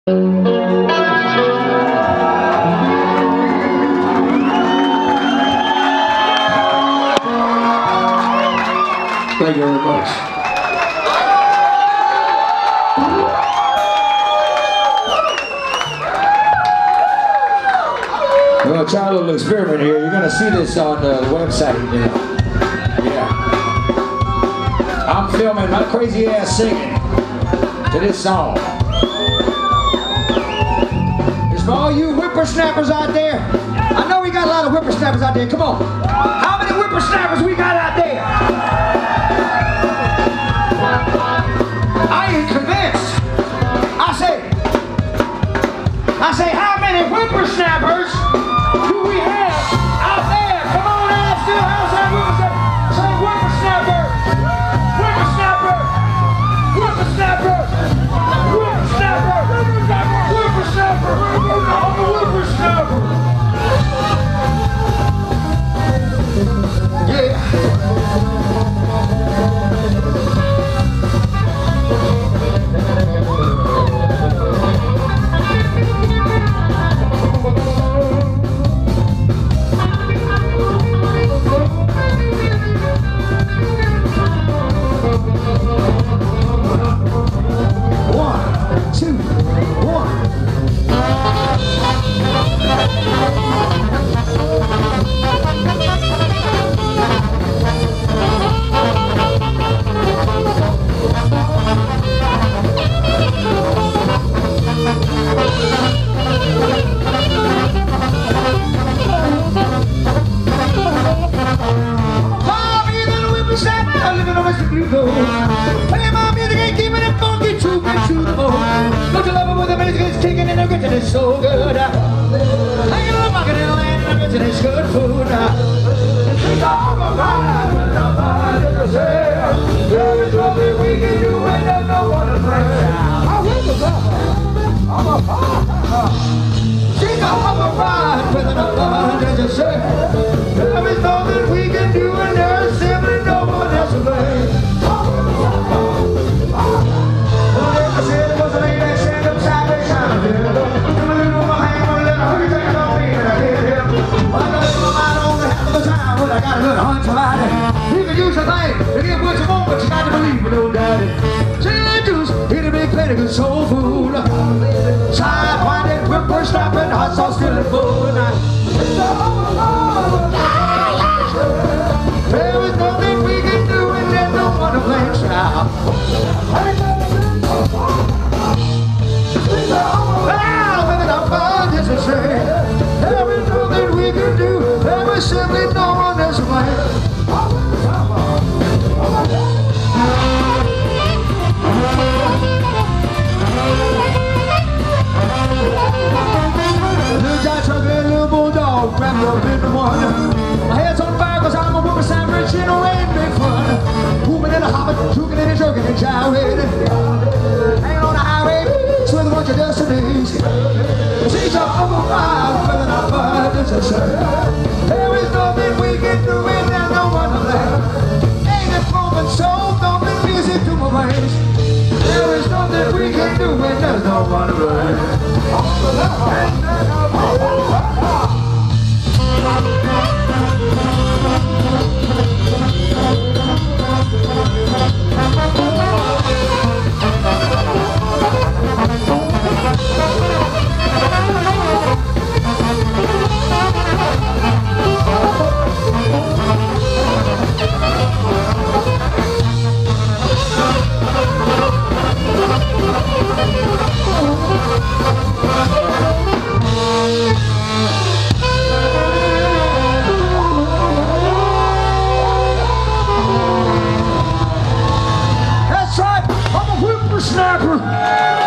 Thank you very much. We're going to try a little experiment here. You're going to see this on the website. Yeah. I'm filming my crazy ass singing to this song. It's for all you whippersnappers out there. I know we got a lot of whippersnappers out there. Come on. How many whippersnappers we got out there? I ain't convinced. I say, how many whippersnappers do we have out there? Come on, Asheville, how's that whippersnapper? Say whippersnapper, whippersnapper, whippersnapper, whippersnapper, whippersnapper, I'm a whippersnapper. Yeah. It's so good. I get a bucket in the land and it's good food. It's all about there is nothing we can do and there's no one to blame. I'm a she's all right with an abundance of say. There is nothing we can do and there's simply no one else to blame. I said it was a lady that said upside down. I got a good hunch about it. You can use a thing to get what you want, but you got to believe it, no doubt it. Chili juice, eat a big plate of good soul food. Side winding, whippersnapping, hot sauce filling food. There is nothing we can do and there's no one to blame, child. Well, living up by this is saying, there is nothing we can do. There is simply no one else to blame. Little John Truck and little bulldog wrapped up in the one. My head's on fire cause I'm a whippersnapper and shit ain't big fun. Moving and a hopping, juking and jerking and gyrating. Hanging on the highway, with a bunch of destinies. She's all over fire, filling our burdens and say, there is nothing we can do and there's no one to blame. Ain't it flowing soul, thumping music to my veins. There is nothing we can do and there's no one to blame. That's right, I'm a whippersnapper.